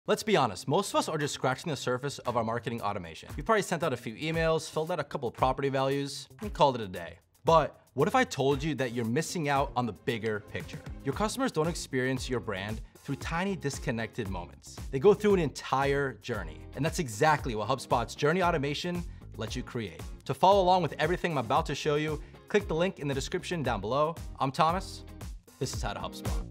Let's be honest, most of us are just scratching the surface of our marketing automation. We probably sent out a few emails, filled out a couple of property values, and called it a day. But what if I told you that you're missing out on the bigger picture? Your customers don't experience your brand through tiny disconnected moments. They go through an entire journey. And that's exactly what HubSpot's journey automation lets you create. To follow along with everything I'm about to show you, click the link in the description down below. I'm Thomas. This is How to HubSpot.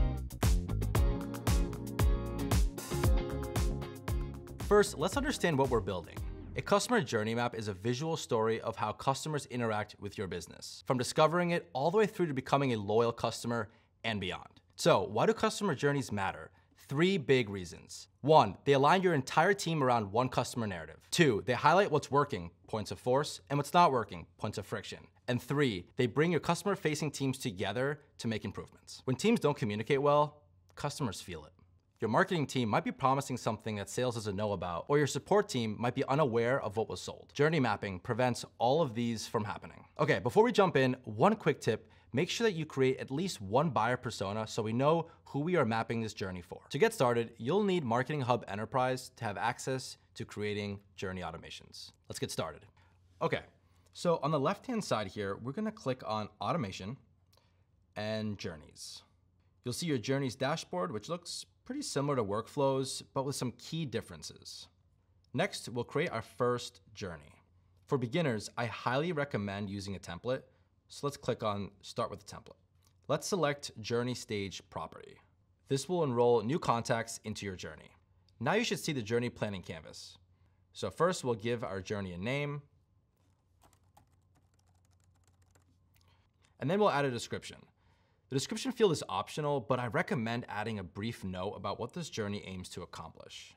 First, let's understand what we're building. A customer journey map is a visual story of how customers interact with your business, from discovering it all the way through to becoming a loyal customer and beyond. So, why do customer journeys matter? 3 big reasons. 1, they align your entire team around one customer narrative. 2, they highlight what's working, points of force, and what's not working, points of friction. And 3, they bring your customer-facing teams together to make improvements. When teams don't communicate well, customers feel it. Your marketing team might be promising something that sales doesn't know about, or your support team might be unaware of what was sold. Journey mapping prevents all of these from happening. Okay, before we jump in, one quick tip. Make sure that you create at least one buyer persona so we know who we are mapping this journey for. To get started, you'll need Marketing Hub Enterprise to have access to creating journey automations. Let's get started. Okay, so on the left-hand side here, we're gonna click on Automation and Journeys. You'll see your Journeys dashboard, which looks pretty similar to workflows, but with some key differences. Next, we'll create our first journey. For beginners, I highly recommend using a template, so let's click on Start with a Template. Let's select Journey Stage Property. This will enroll new contacts into your journey. Now you should see the journey planning canvas. So first, we'll give our journey a name, and then we'll add a description. The description field is optional, but I recommend adding a brief note about what this journey aims to accomplish.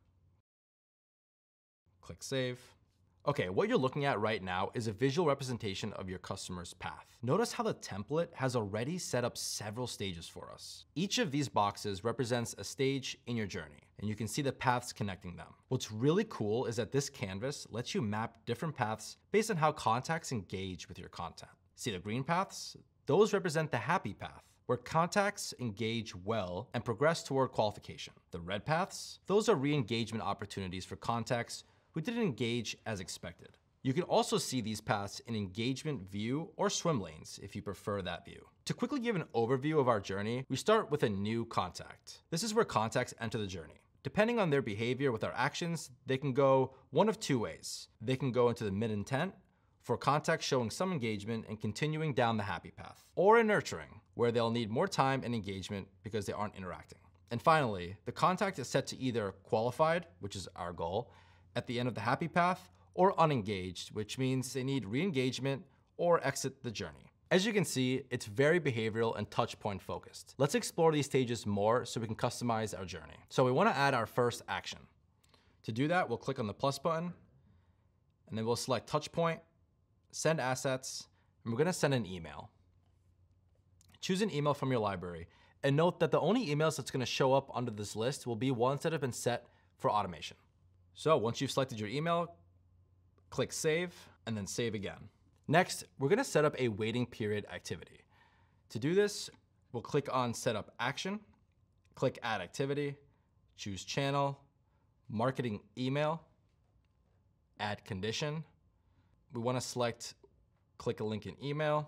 Click Save. Okay, what you're looking at right now is a visual representation of your customer's path. Notice how the template has already set up several stages for us. Each of these boxes represents a stage in your journey, and you can see the paths connecting them. What's really cool is that this canvas lets you map different paths based on how contacts engage with your content. See the green paths? Those represent the happy path, where contacts engage well and progress toward qualification. The red paths, those are re-engagement opportunities for contacts who didn't engage as expected. You can also see these paths in engagement view or swim lanes if you prefer that view. To quickly give an overview of our journey, we start with a new contact. This is where contacts enter the journey. Depending on their behavior with our actions, they can go one of 2 ways. They can go into the mid-intent, for contacts showing some engagement and continuing down the happy path, or in nurturing, where they'll need more time and engagement because they aren't interacting. And finally, the contact is set to either qualified, which is our goal, at the end of the happy path, or unengaged, which means they need re-engagement or exit the journey. As you can see, it's very behavioral and touchpoint focused. Let's explore these stages more so we can customize our journey. So we want to add our first action. To do that, we'll click on the plus button, and then we'll select touchpoint, send assets, and we're gonna send an email. Choose an email from your library, and note that the only emails that's gonna show up under this list will be ones that have been set for automation. So once you've selected your email, click Save, and then Save again. Next, we're gonna set up a waiting period activity. To do this, we'll click on Setup Action, click Add Activity, choose Channel, Marketing Email, Add Condition. We want to select, click a link in email,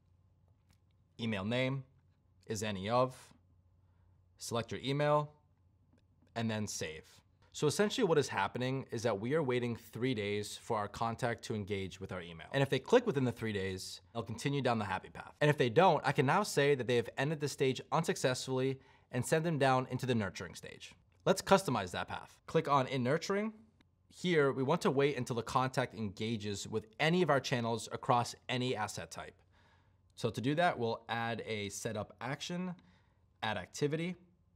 email name is any of, select your email, and then save. So essentially what is happening is that we are waiting 3 days for our contact to engage with our email. And if they click within the 3 days, they'll continue down the happy path. And if they don't, I can now say that they have ended the stage unsuccessfully and send them down into the nurturing stage. Let's customize that path. Click on In Nurturing. Here, we want to wait until the contact engages with any of our channels across any asset type. So to do that, we'll add a setup action, add activity,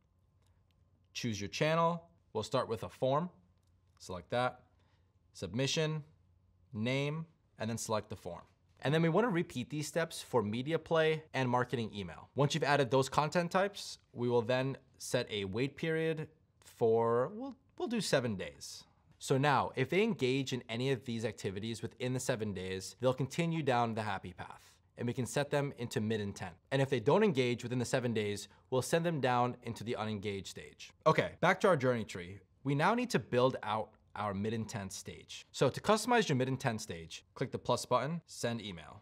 choose your channel. We'll start with a form, select that, submission, name, and then select the form. And then we want to repeat these steps for media play and marketing email. Once you've added those content types, we will then set a wait period for, we'll do 7 days. So now, if they engage in any of these activities within the 7 days, they'll continue down the happy path. and we can set them into mid-intent. And if they don't engage within the 7 days, we'll send them down into the unengaged stage. Okay, back to our journey tree. We now need to build out our mid-intent stage. So to customize your mid-intent stage, click the plus button, send email.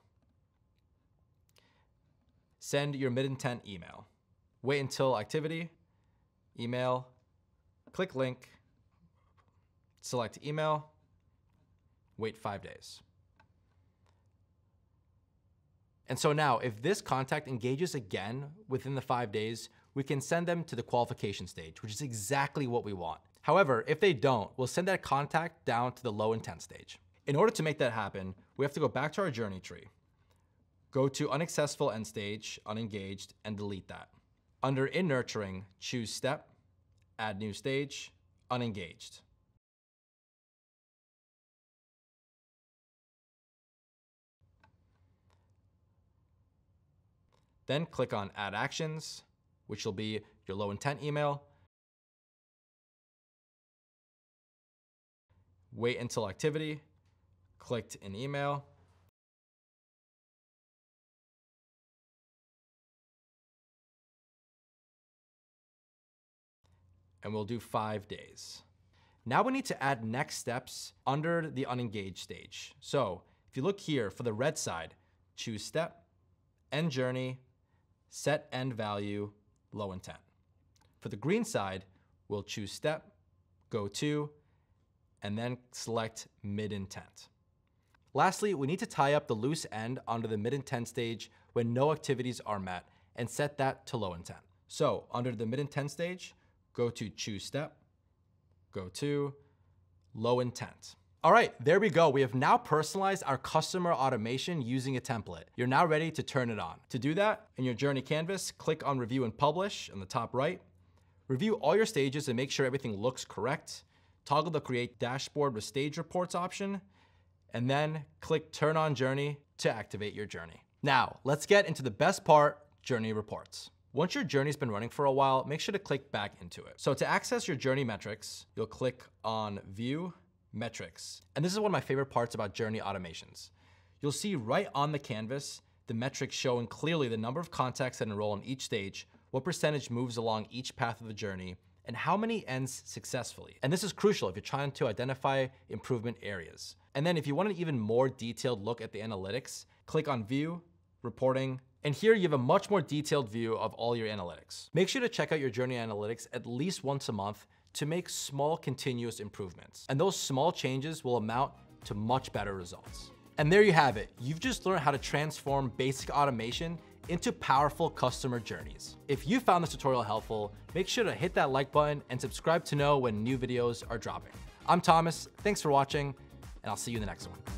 Send your mid-intent email. Wait until activity, email, click link, select email, wait 5 days. And so now, if this contact engages again within the 5 days, we can send them to the qualification stage, which is exactly what we want. However, if they don't, we'll send that contact down to the low intent stage. In order to make that happen, we have to go back to our journey tree, go to unsuccessful end stage, unengaged, and delete that. Under in nurturing, choose step, add new stage, unengaged. Then click on Add Actions, which will be your low intent email. Wait until activity, clicked in email. And we'll do 5 days. Now we need to add next steps under the unengaged stage. So if you look here for the red side, choose step, end journey, set end value, low intent. For the green side, we'll choose step, go to, and then select mid intent. Lastly, we need to tie up the loose end under the mid intent stage when no activities are met and set that to low intent. So under the mid intent stage, go to choose step, go to low intent. All right, there we go. We have now personalized our customer automation using a template. You're now ready to turn it on. To do that, in your journey canvas, click on Review and Publish on the top right. Review all your stages and make sure everything looks correct. Toggle the Create Dashboard with Stage Reports option, and then click Turn on Journey to activate your journey. Now, let's get into the best part, Journey Reports. Once your journey's been running for a while, make sure to click back into it. So to access your journey metrics, you'll click on View Metrics. And this is one of my favorite parts about journey automations. You'll see right on the canvas, the metrics showing clearly the number of contacts that enroll in each stage, what percentage moves along each path of the journey, and how many ends successfully. And this is crucial if you're trying to identify improvement areas. And then if you want an even more detailed look at the analytics, click on View, Reporting, and here you have a much more detailed view of all your analytics. Make sure to check out your journey analytics at least once a month to make small continuous improvements. And those small changes will amount to much better results. And there you have it. You've just learned how to transform basic automation into powerful customer journeys. If you found this tutorial helpful, make sure to hit that like button and subscribe to know when new videos are dropping. I'm Thomas, thanks for watching, and I'll see you in the next one.